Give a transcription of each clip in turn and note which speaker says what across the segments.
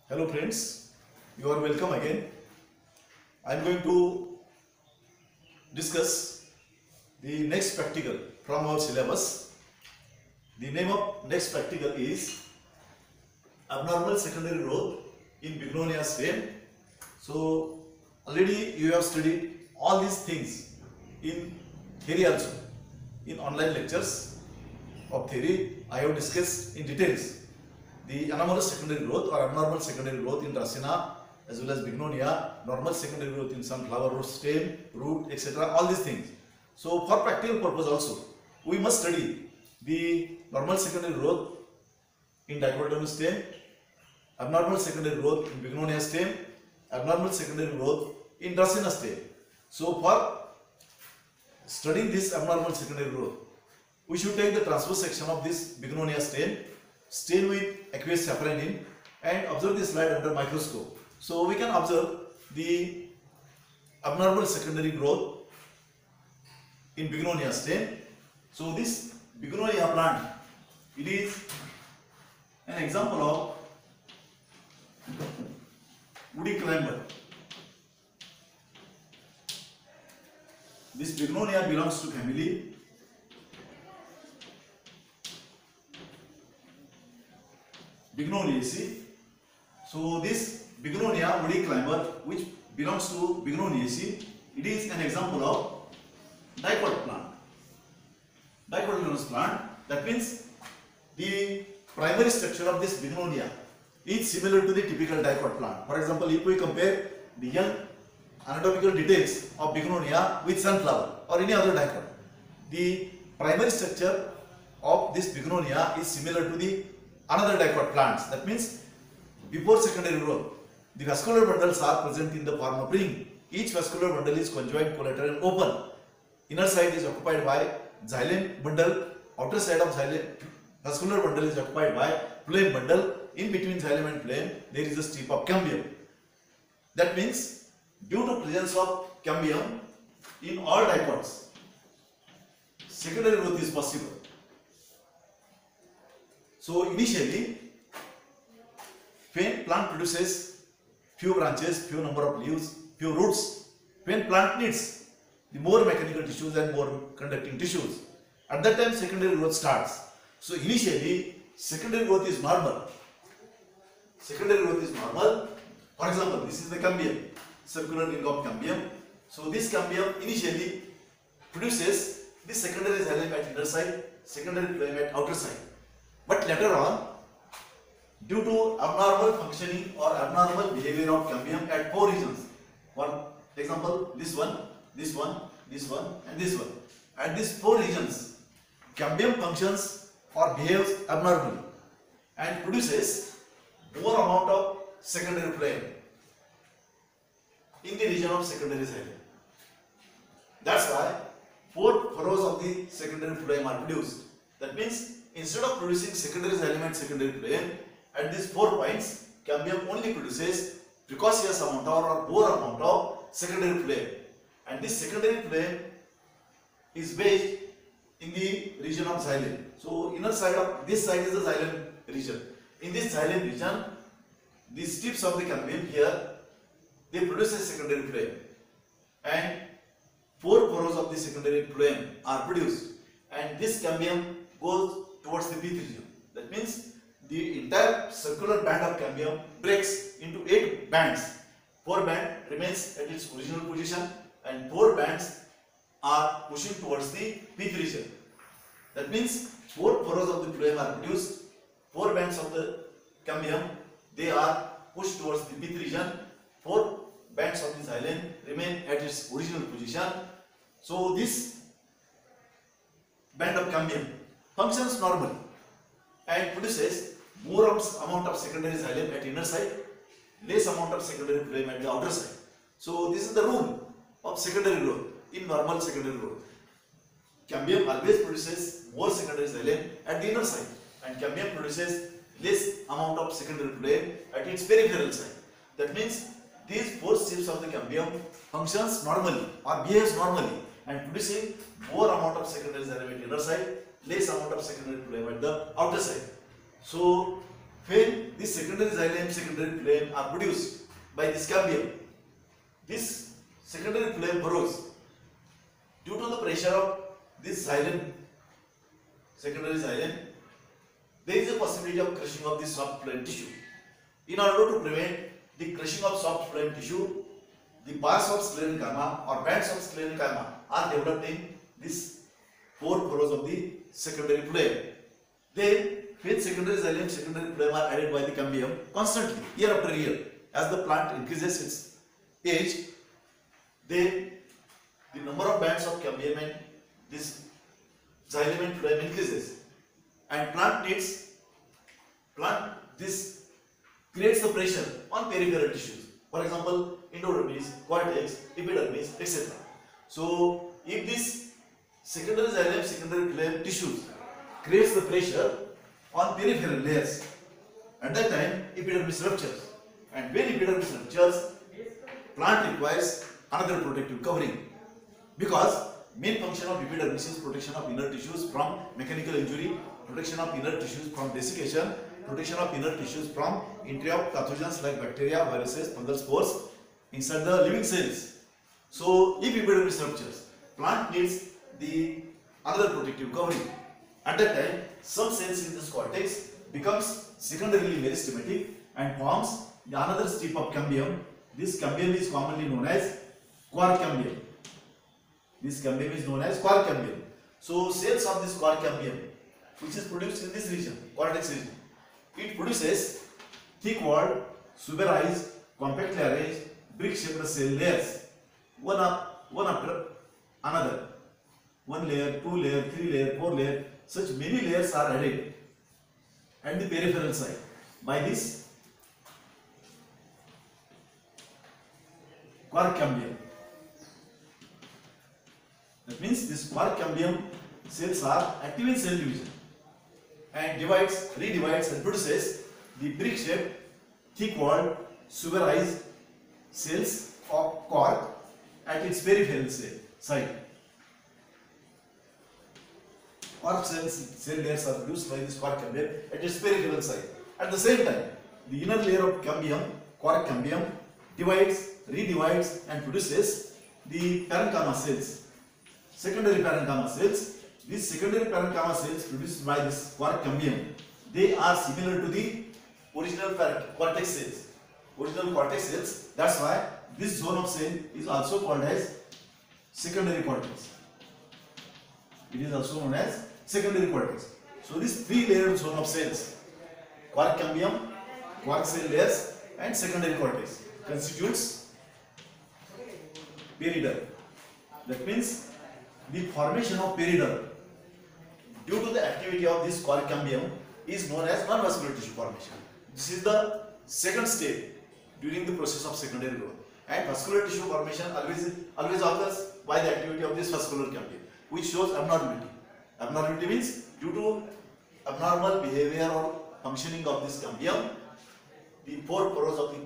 Speaker 1: Hello friends, you are welcome again. I am going to discuss the next practical from our syllabus. The name of next practical is abnormal secondary growth in Bignonia stem. So already you have studied all these things in theory also. In online lectures of theory, I have discussed in details the anomalous secondary growth or abnormal secondary growth in Dracena as well as Bignonia, normal secondary growth in sunflower root stem, root, etc. All these things. So for practical purpose also, we must study the normal secondary growth in dicotyledonous stem, abnormal secondary growth in Bignonia stem, abnormal secondary growth in Dracena stem. So for studying this abnormal secondary growth, we should take the transverse section of this Bignonia stem, stain with aqueous safranin and observe the slide under microscope. So we can observe the abnormal secondary growth in Bignonia stem. So this Bignonia plant, it is an example of woody climber. This Bignonia belongs to family Bignoniaceae. So this Bignonia woody climber, which belongs to Bignoniaceae, it is an example of dicot plant, dicotyledonous plant. That means the primary structure of this Bignonia is similar to the typical dicot plant. For example, if we compare the young anatomical details of Bignonia with sunflower or any other dicot, the primary structure of this Bignonia is similar to the another dicot plants. That means before secondary growth, the vascular bundles are present in the form of ring. Each vascular bundle is conjoined, collateral and open. Inner side is occupied by xylem bundle, outer side of xylem vascular bundle is occupied by phloem bundle. In between xylem and phloem, there is a strip of cambium. That means due to presence of cambium in all dicots, secondary growth is possible. So initially, when plant produces few branches, few number of leaves, few roots, when plant needs the more mechanical tissues and more conducting tissues, at that time secondary growth starts. So initially, secondary growth is normal. Secondary growth is normal. For example, this is the cambium, circular ring of cambium. So this cambium initially produces the secondary xylem at inner side, secondary phloem at outer side. But later on, due to abnormal functioning or abnormal behavior of cambium at four regions, for example, this one, this one, this one and this one. At these four regions, cambium functions or behaves abnormally and produces more amount of secondary phloem in the region of secondary xylem. That's why four furrows of the secondary phloem are produced. That means instead of producing secondary xylem and secondary phloem, at these 4 points, cambium only produces precocious amount or more amount of secondary phloem. And this secondary phloem is based in the region of xylem. So inner side of this side is the xylem region. In this xylem region, the tips of the cambium here, they produce a secondary phloem. And 4 furrows of the secondary phloem are produced. And this cambium goes towards the pith region. That means the entire circular band of cambium breaks into 8 bands. 4 bands remains at its original position and 4 bands are pushing towards the pith region. That means 4 furrows of the phloem are produced, 4 bands of the cambium, they are pushed towards the pith region, 4 bands of the xylem remain at its original position. So this band of cambium functions normally and produces more amount of secondary xylem at inner side, less amount of secondary phloem at the outer side. So this is the rule of secondary growth in normal secondary growth. Cambium always produces more secondary xylem at the inner side and cambium produces less amount of secondary phloem at its peripheral side. That means these 4 strips of the cambium functions normally or behaves normally and producing more amount of secondary xylem at inner side, less amount of secondary phloem at the outer side. So when the secondary xylem, secondary phloem are produced by this cambium, this secondary phloem burrows due to the pressure of this xylem, secondary xylem. There is a possibility of crushing of the soft phloem tissue. In order to prevent the crushing of soft phloem tissue, the bars of sclerenchyma or bands of sclerenchyma are developed in this four furrows of the secondary phloem. Then, when secondary xylem, secondary phloem are added by the cambium constantly, year after year, as the plant increases its age, then the number of bands of cambium and this xylem and phloem increases, and this creates the pressure on peripheral tissues. For example, endodermis, cortex, epidermis, etc. So, if this secondary xylem, secondary phloem tissues creates the pressure on peripheral layers, at that time epidermis ruptures, and when epidermis ruptures, plant requires another protective covering, because main function of epidermis is protection of inner tissues from mechanical injury, protection of inner tissues from desiccation, protection of inner tissues from entry of pathogens like bacteria, viruses, fungal spores inside the living cells. So, if epidermis ruptures, plant needs the another protective covering. At that time, some cells in this cortex becomes secondarily meristematic and forms another strip of cambium. This cambium is commonly known as quark cambium. This cambium is known as quark cambium. So, cells of this quark cambium, which is produced in this region, cortex region, it produces thick-walled, suberized, compactly arranged, brick-shaped cell layers, one after another. 1 layer, 2 layer, 3 layer, 4 layer, such many layers are added at the peripheral side by this quark cambium. That means this quark cambium cells are active in cell division and divides, redivides and produces the brick-shaped, thick-walled, suberized cells of quark at its peripheral side. Quark cell layers are produced by this quark cambium at its peripheral side. At the same time, the inner layer of cambium, quark cambium, divides, redivides and produces the parenchyma cells, secondary parenchyma cells. These secondary parenchyma cells produced by this quark cambium, they are similar to the original cortex cells. Original cortex cells. That's why this zone of cell is also called as secondary cortex. It is also known as secondary cortex. So this three-layered zone of cells, quark cambium, quark cell layers, and secondary cortex, constitutes periderm. That means the formation of periderm due to the activity of this quark cambium is known as non-vascular tissue formation. This is the second step during the process of secondary growth, and vascular tissue formation always occurs by the activity of this vascular cambium, which shows abnormality. Abnormality means due to abnormal behavior or functioning of this cambium, the four furrows of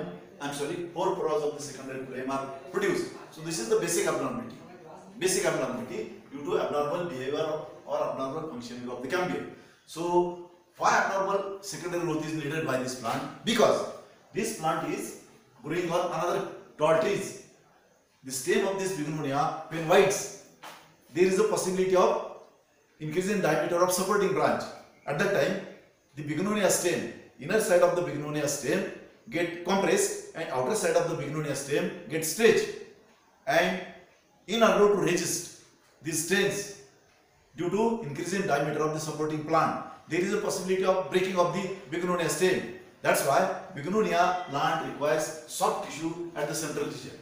Speaker 1: the secondary phloem are produced. So this is the basic abnormality. Basic abnormality due to abnormal behavior or abnormal functioning of the cambium. So why abnormal secondary growth is needed by this plant? Because this plant is growing on another tall trees. The stem of this Bignonia, when widens, there is a possibility of increase in diameter of supporting branch. At that time, the Bignonia stem, inner side of the Bignonia stem get compressed and outer side of the Bignonia stem get stretched. And in order to resist these strains due to increase in diameter of the supporting plant, there is a possibility of breaking of the Bignonia stem. That's why Bignonia plant requires soft tissue at the central region.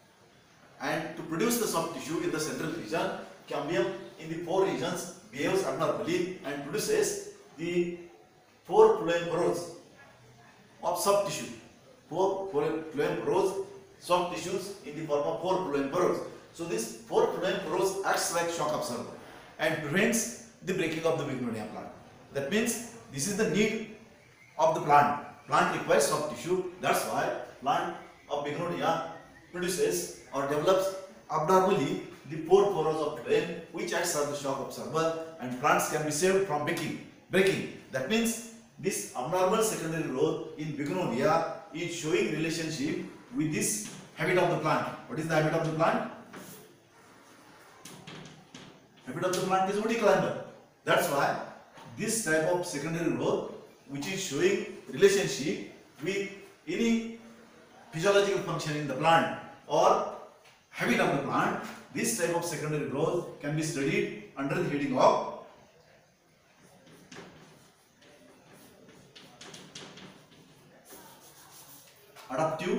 Speaker 1: And to produce the soft tissue in the central region, cambium in the four regions behaves abnormally and produces the four phloem furrows of soft tissue. Four phloem furrows, soft tissues in the form of four phloem furrows. So this four phloem furrows acts like shock absorber and prevents the breaking of the Bignonia plant. That means this is the need of the plant. Plant requires soft tissue. That's why plant of Bignonia produces or develops abnormally the four furrows of phloem, which acts as the shock absorber, and plants can be saved from breaking. That means this abnormal secondary growth in Begonia is showing relationship with this habit of the plant. What is the habit of the plant? Habit of the plant is woody climber. That's why this type of secondary growth, which is showing relationship with any physiological function in the plant or habit of the plant, this type of secondary growth can be studied under the heading of adaptive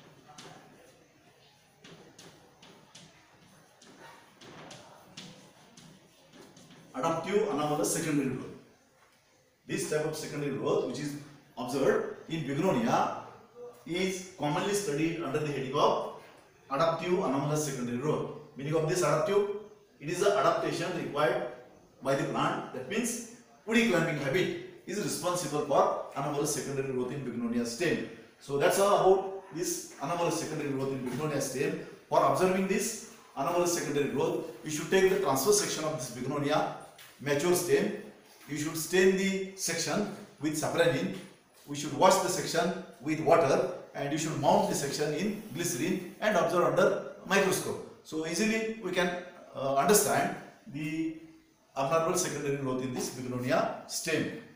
Speaker 1: anomalous secondary growth. This type of secondary growth, which is observed in Begonia, is commonly studied under the heading of adaptive anomalous secondary growth. Meaning of this adaptive, it is the adaptation required by the plant. That means woody climbing habit is responsible for anomalous secondary growth in Begonia stem. So that's all about this anomalous secondary growth in Begonia stem. For observing this anomalous secondary growth, you should take the transverse section of this Begonia mature stem. You should stain the section with sapranine. We should wash the section with water, and you should mount the section in glycerin and observe under microscope. So easily we can understand the abnormal secondary growth in this Begonia stem.